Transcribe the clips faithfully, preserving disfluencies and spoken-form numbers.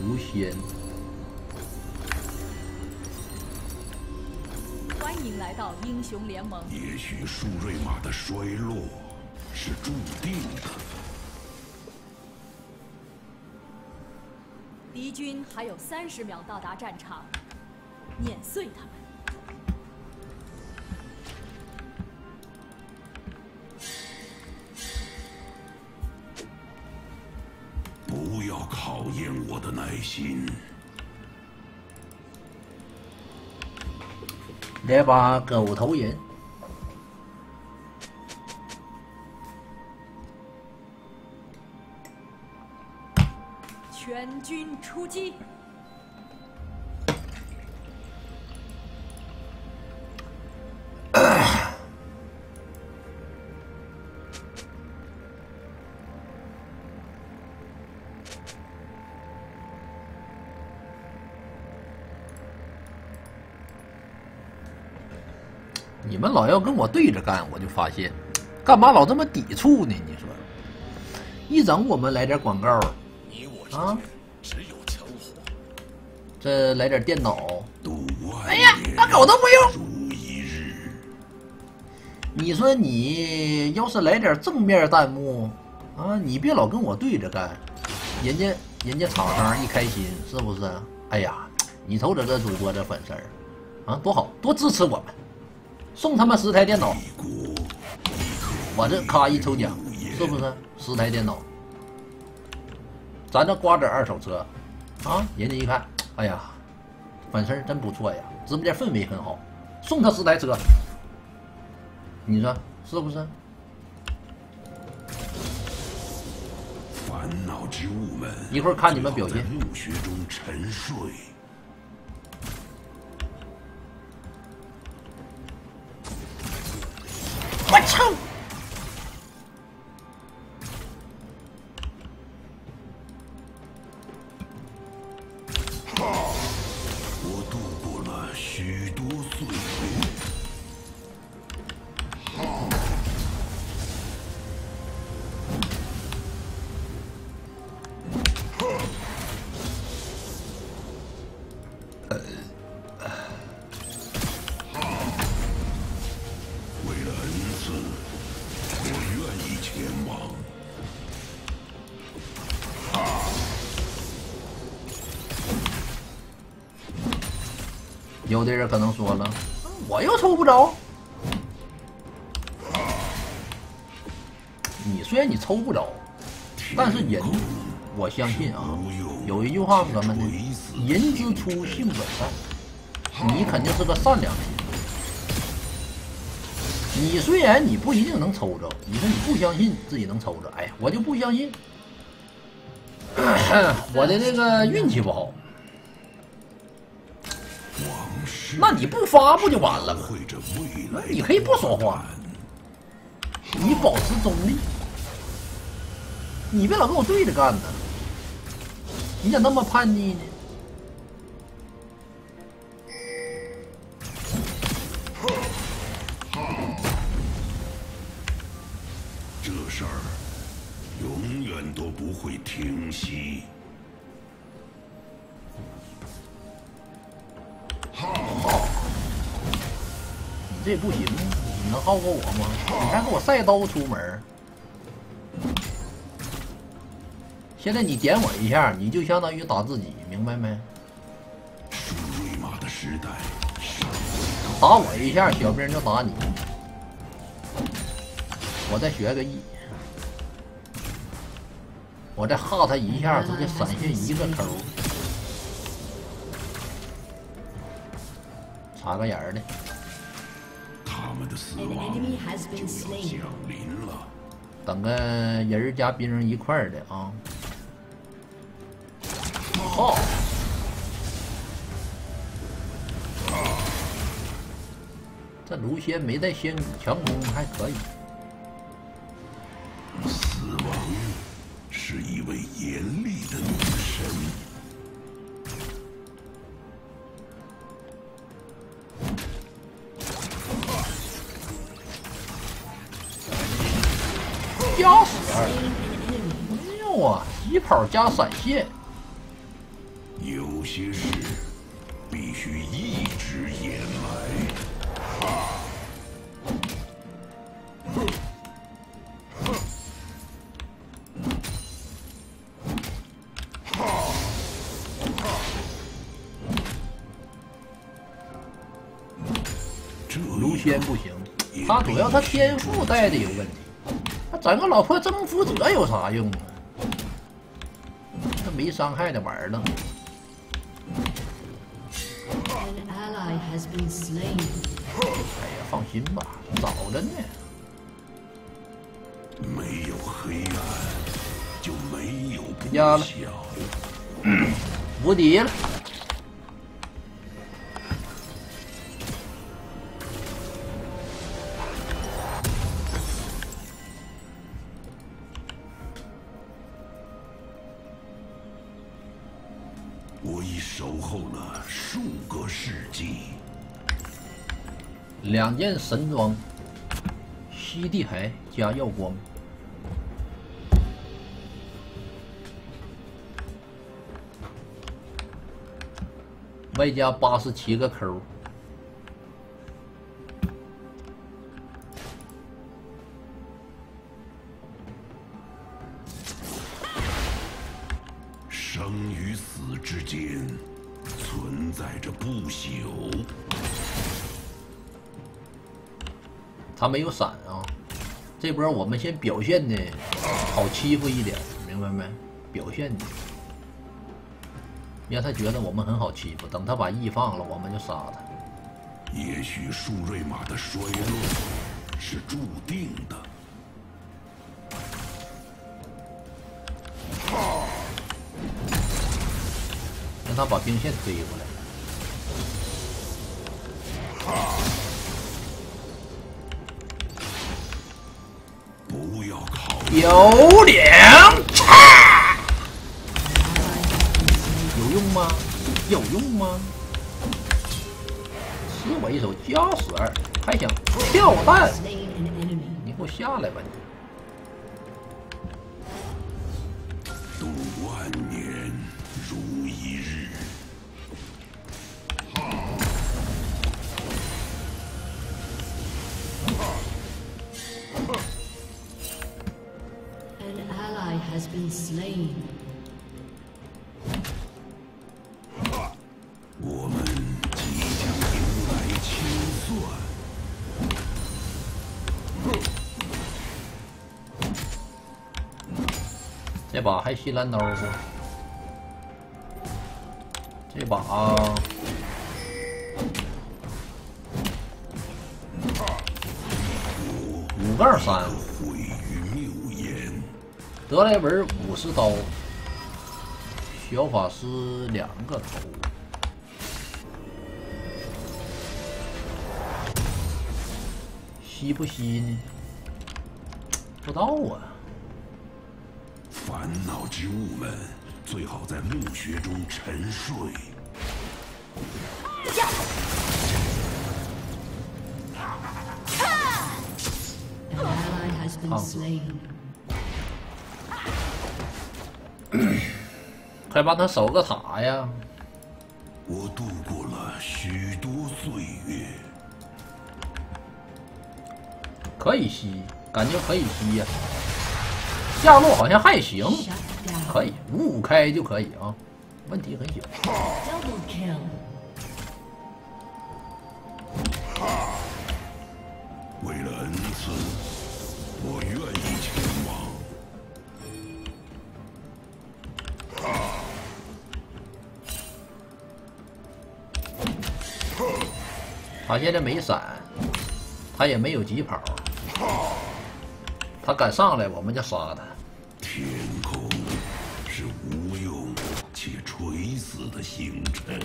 诛仙。 欢迎来到英雄联盟。 也许舒瑞玛的衰落是注定的。 敌军还有三十秒到达战场，碾碎他们。 不要考验我的耐心。 来把狗头人， 全军出击！ 你们老要跟我对着干，我就发现，干嘛老这么抵触呢？你说，一整我们来点广告啊， 只有枪火， 这来点电脑， 哎呀，把狗都不用。 如一日。 你说你要是来点正面弹幕啊，你别老跟我对着干，人家人家厂商一开心是不是？哎呀，你瞅瞅这主播这粉丝儿啊，多好，多支持我们。 送他们十台电脑，我这咔一抽奖，是不是十台电脑？咱这瓜子二手车，啊，人家一看，哎呀，粉丝真不错呀，直播间氛围很好，送他十台车，你说是不是？ 烦恼之物们， 一会儿看你们表现。 墓穴中沉睡。 我操！ 我度过了许多岁月。为了恩赐，我愿意前往。 有的人可能说了，我又抽不着。你虽然你抽不着，但是人，我相信啊，有一句话什么呢？人之初，性本善。你肯定是个善良的人。你虽然你不一定能抽着，你说你不相信自己能抽着，哎呀，我就不相信，我的这个运气不好。 那你不发不就完了吗？你可以不说话，你保持中立，你别老跟我对着干呢。你咋那么叛逆呢？ 这事儿永远都不会停息。 你这不行，你能耗过我吗？你还给我赛刀出门。现在你点我一下，你就相当于打自己，明白没？ 舒瑞玛的时代， 打我一下，小兵就打你。我再学个 E， 我再哈他一下，直接闪现一个口。 插个眼儿的， 他们的死亡就要降临了。 等个人加兵一块儿的啊！好，这卢仙没带仙骨强攻还可以。 死亡是一位严厉的女神。 加死！哎呦啊，疾跑加闪现， 有些事必须一直掩埋。 卢仙不行，他主要他天赋带的有问题，他整个老破征服者有啥用啊？他没伤害的玩意儿了。 An ally has been slain. 哎呀，放心吧，早着呢。 没有黑暗，就没有不压了祥。 无敌了。 我已守候了数个世纪。 两件神装，吸地海加耀光。 外加八十七个扣， 生与死之间存在着不朽。 他没有闪啊！这波我们先表现的好欺负一点，明白没？表现的。 让他觉得我们很好欺负，等他把 E 放了，我们就杀他。 也许树瑞玛的衰落是注定的。 让他把兵线推过来。 不要考虑。 有两叉。 有用吗？有用吗？吃我一手加十二，还想跳弹？ Slain an enemy. 你给我下来吧你！ 度万年如一日。 An ally has been slain. 我们即将迎来清算。 这把还吸蓝刀不？这把、啊、五杠三， 毁于谬言。 德莱文五十刀，小法师两个头。 吸不吸呢？不知道啊。 烦恼之物们最好在墓穴中沉睡。 An ally has been slain. 快帮他守个塔呀！ 我度过了许多岁月。 可以吸，感觉可以吸呀、下路好像还行， Shut down. 可以五五开就可以啊，问题很小。 Double kill. 为了恩赐，我愿意前往。 他现在没闪，他也没有疾跑，他敢上来我们就杀他。 天空是无用且垂死的星辰。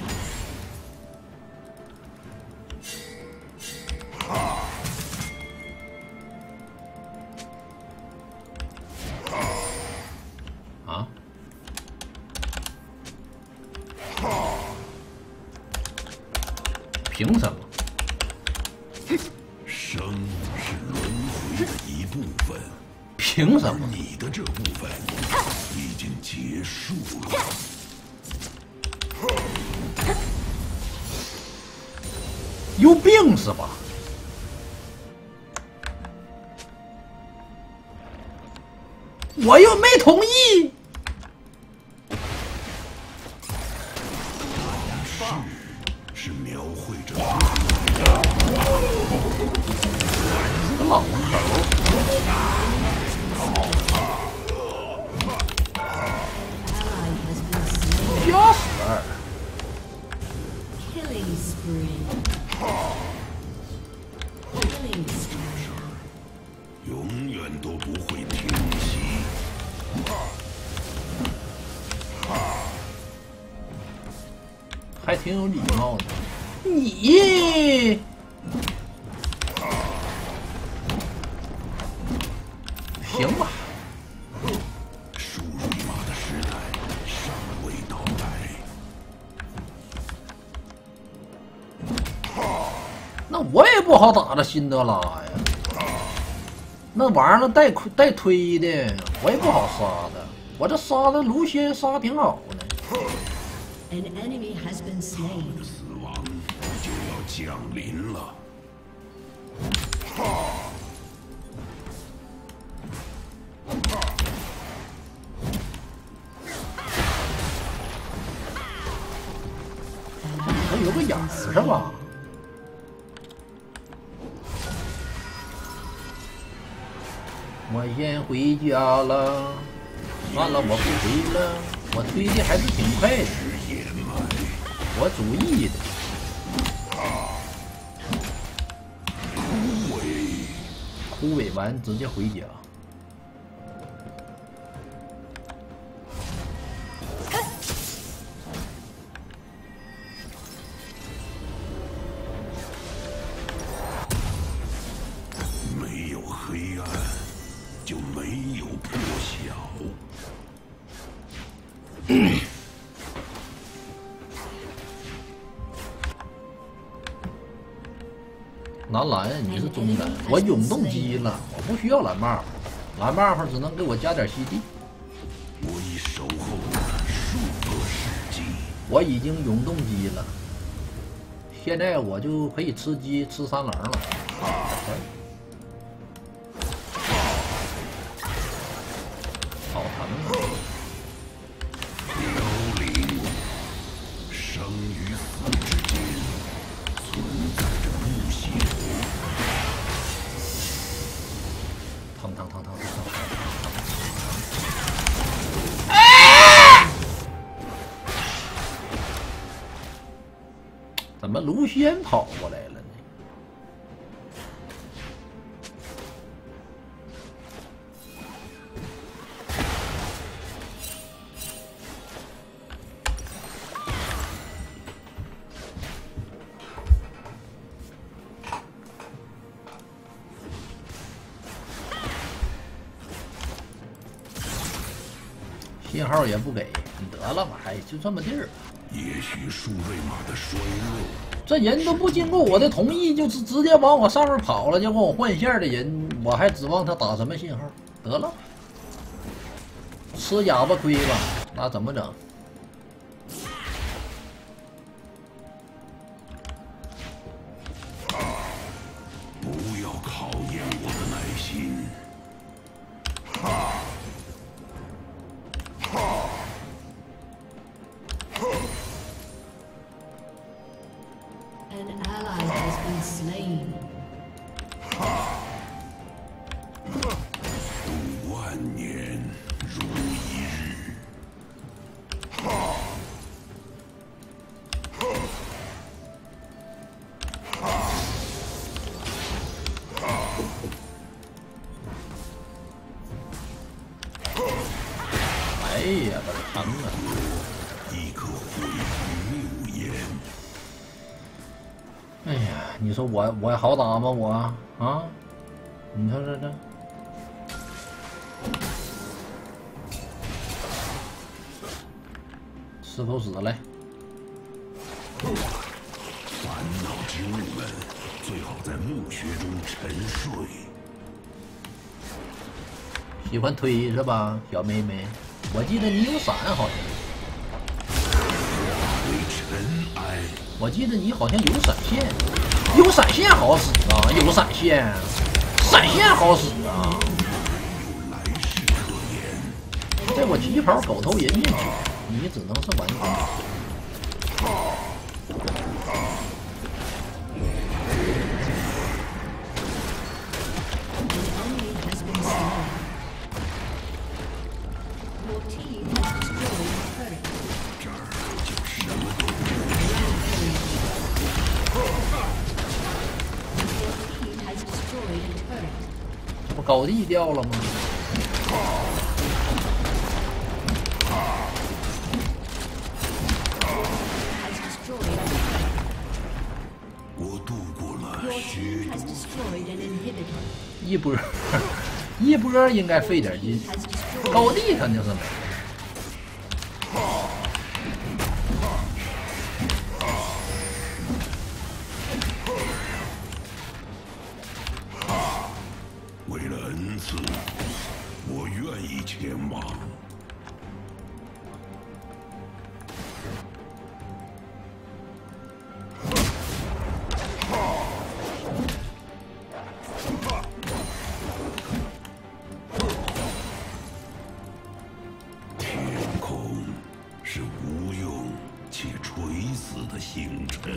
啊？凭什么？ 生是轮回的一部分，而凭什么？ 你的这部分已经结束了。 有病是吧？我又没同意。 是描绘着老口。 吓死二 Killing spree. Killing spree. 永远都不会停息。 还挺有礼貌的。你行吧。 输入马的时代尚未到来。 那我也不好打着辛德拉呀，那玩意儿带带推的，我也不好杀的。我这杀的卢锡安杀挺好的。 An enemy has been slain. 死亡就要降临了。 还有个眼儿是吧？我先回家了，完了我不回了，我推的还是挺快的，我主意的。枯萎，枯萎完直接回家。 就没有破晓。 蓝蓝，你是中单，我永动机了，我不需要蓝 buff， 蓝 buff 只能给我加点 C D。 我已守候数个世纪， 我已经永动机了，现在我就可以吃鸡吃三郎了。好疼啊！ 凋零，生与死之间存在着不朽。 疼疼疼疼疼疼！怎么卢锡安跑过来了呢？信号也不给，得了吧，还就这么地儿。 也许数位码的衰落， 这人都不经过我的同意，就直直接往我上面跑了，就跟我换线的人，我还指望他打什么信号？得了，吃哑巴亏吧，那怎么整？ 不要考验我的耐心。 An ally has been slain. 度万年如一日。 哎呀，这疼啊！ 亦可毁于谬言。 哎呀，你说我我好打吗？我啊，你说这这，吃口屎来！ 烦恼之物们最好在墓穴中沉睡。 喜欢推是吧，小妹妹？我记得你有闪，好像。 为尘埃。 我记得你好像有闪现。 有闪现好使啊，有闪现，闪现好使啊。这我疾跑狗头引进去，你只能是完成。这不高地掉了吗？ 我度过了许多。 一波，一波应该费点劲，高地肯定是没。 为了恩赐，我愿意前往。天空是无用且垂死的星辰。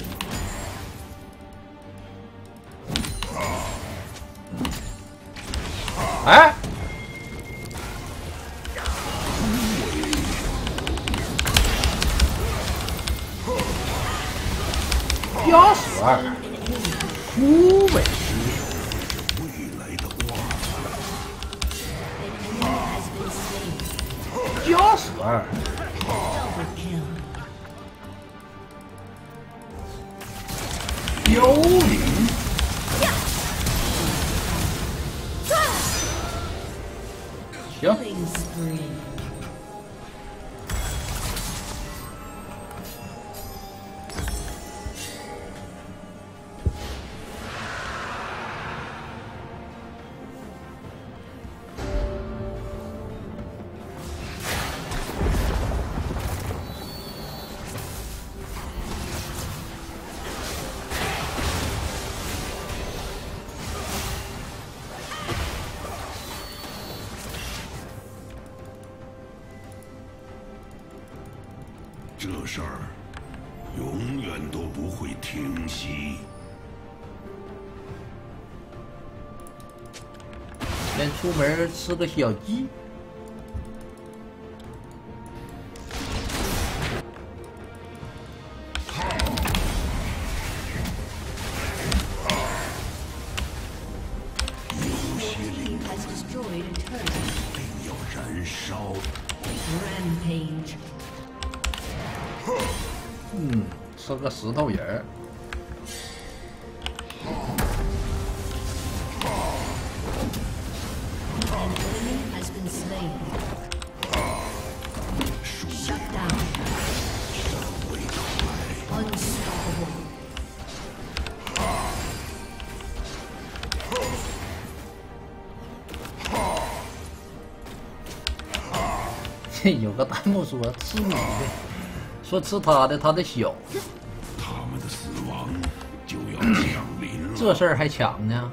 哎，加十二，枯萎， 未来的花， 加十二，幽灵。行， Killing spree. 这事儿永远都不会停息。 先出门吃个小鸡。 有些灵定要燃烧。 Rampage. 嗯，吃个石头人儿。 有个弹幕说吃你的，说吃他的，他的小。 他们的死亡就要降临了。 这事儿还抢呢？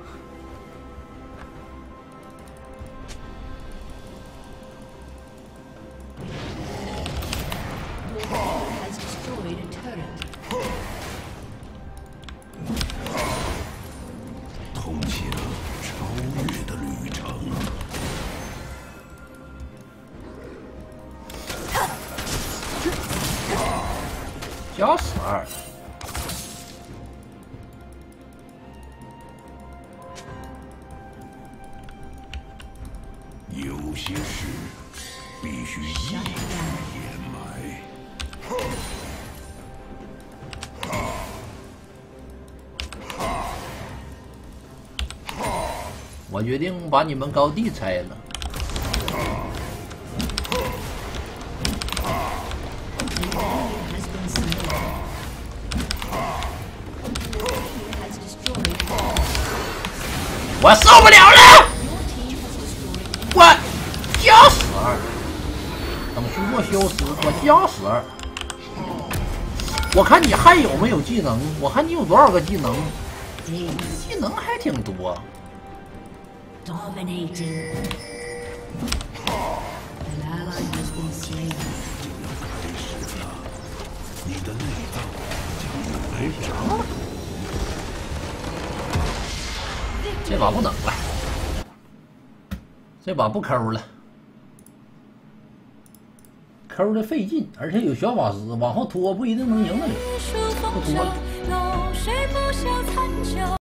通向超越的旅程。 加十二， 有些事必须一一掩埋。 我决定把你们高地拆了。 我受不了了！我加十二，等虚弱消失，我加十二。 我看你还有没有技能？我看你有多少个技能？技能还挺多。 Dominating. An ally has been slain. 你的内脏将来长。 这把不等了，这把不抠了，抠的费劲，而且有小法师，往后拖不一定能赢得了，不拖了。